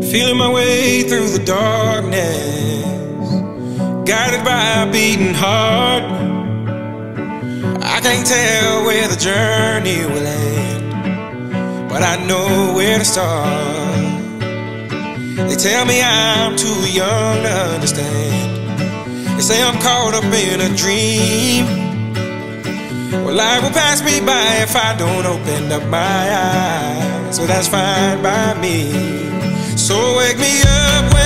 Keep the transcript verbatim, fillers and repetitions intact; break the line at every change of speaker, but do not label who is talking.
Feeling my way through the darkness, guided by a beating heart. I can't tell where the journey will end, but I know where to start. They tell me I'm too young to understand. They say I'm caught up in a dream. Well, life will pass me by if I don't open up my eyes. So that's fine by me. So wake me up